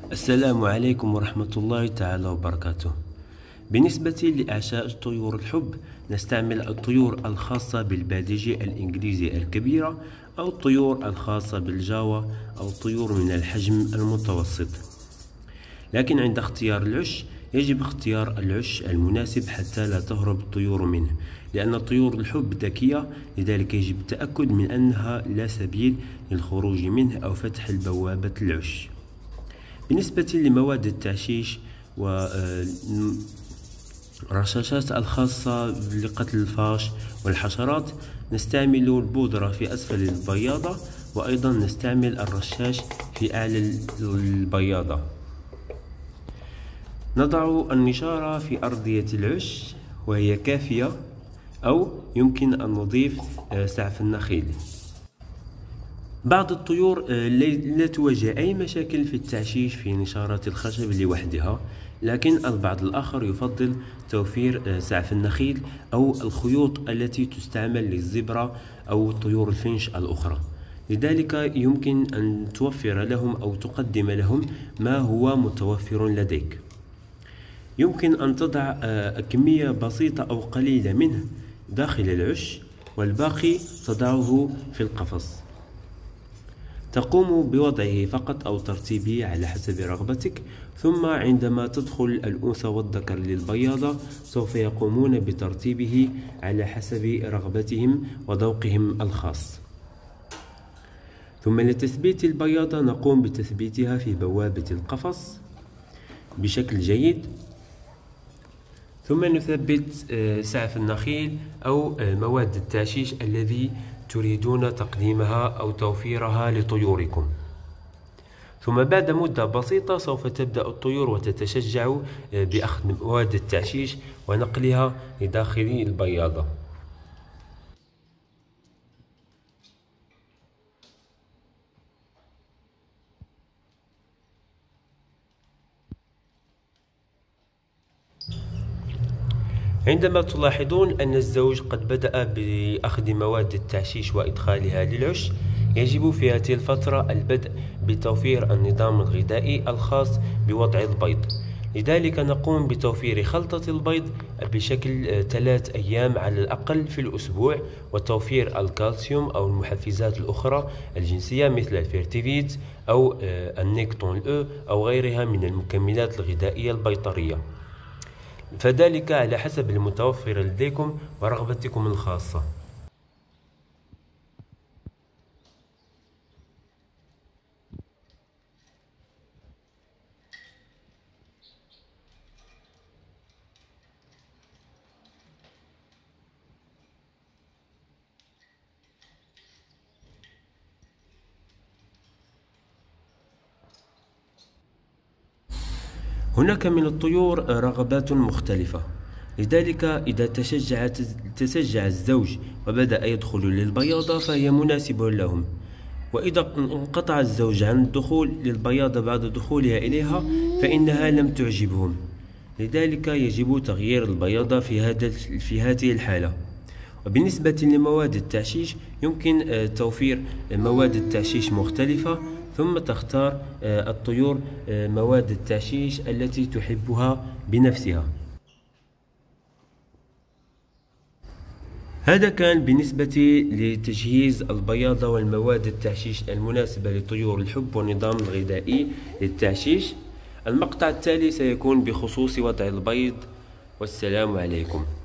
السلام عليكم ورحمة الله تعالى وبركاته. بالنسبة لإعشاء طيور الحب، نستعمل الطيور الخاصة بالبادجة الإنجليزية الكبيرة أو الطيور الخاصة بالجاوا أو الطيور من الحجم المتوسط. لكن عند اختيار العش يجب اختيار العش المناسب حتى لا تهرب الطيور منه، لأن طيور الحب ذكية، لذلك يجب التأكد من أنها لا سبيل للخروج منه أو فتح البوابة العش. بالنسبة لمواد التعشيش والرشاشات الخاصة لقتل الفاش والحشرات، نستعمل البودرة في أسفل البياضة، وأيضا نستعمل الرشاش في أعلى البياضة. نضع النشارة في أرضية العش وهي كافية، أو يمكن أن نضيف سعف النخيل. بعض الطيور لا تواجه أي مشاكل في التعشيش في نشارات الخشب لوحدها، لكن البعض الآخر يفضل توفير سعف النخيل أو الخيوط التي تستعمل للزبرة أو طيور الفنش الأخرى. لذلك يمكن أن توفر لهم أو تقدم لهم ما هو متوفر لديك. يمكن أن تضع كمية بسيطة أو قليلة منه داخل العش، والباقي تضعه في القفص. تقوم بوضعه فقط أو ترتيبه على حسب رغبتك، ثم عندما تدخل الأنثى والذكر للبياضة سوف يقومون بترتيبه على حسب رغبتهم وذوقهم الخاص. ثم لتثبيت البياضة نقوم بتثبيتها في بوابة القفص بشكل جيد، ثم نثبت سعف النخيل أو مواد التعشيش الذي تريدون تقديمها أو توفيرها لطيوركم. ثم بعد مدة بسيطة سوف تبدأ الطيور وتتشجع بأخذ مواد التعشيش ونقلها لداخل البياضة. عندما تلاحظون أن الزوج قد بدأ بأخذ مواد التعشيش وإدخالها للعش، يجب في هذه الفترة البدء بتوفير النظام الغذائي الخاص بوضع البيض. لذلك نقوم بتوفير خلطة البيض بشكل 3 أيام على الأقل في الأسبوع، وتوفير الكالسيوم أو المحفزات الأخرى الجنسية مثل الفيرتيفيت أو النيكتون أو غيرها من المكملات الغذائية البيطرية، فذلك على حسب المتوفر لديكم ورغبتكم الخاصة. هناك من الطيور رغبات مختلفة، لذلك إذا تشجع الزوج وبدأ يدخل للبياضة فهي مناسبة لهم، وإذا انقطع الزوج عن الدخول للبياضة بعد دخولها إليها فإنها لم تعجبهم. لذلك يجب تغيير البياضة في هذه الحالة. وبالنسبة لمواد التعشيش، يمكن توفير مواد التعشيش مختلفة، ثم تختار الطيور مواد التعشيش التي تحبها بنفسها. هذا كان بالنسبة لتجهيز البياضة والمواد التعشيش المناسبة لطيور الحب والنظام الغذائي للتعشيش. المقطع التالي سيكون بخصوص وضع البيض، والسلام عليكم.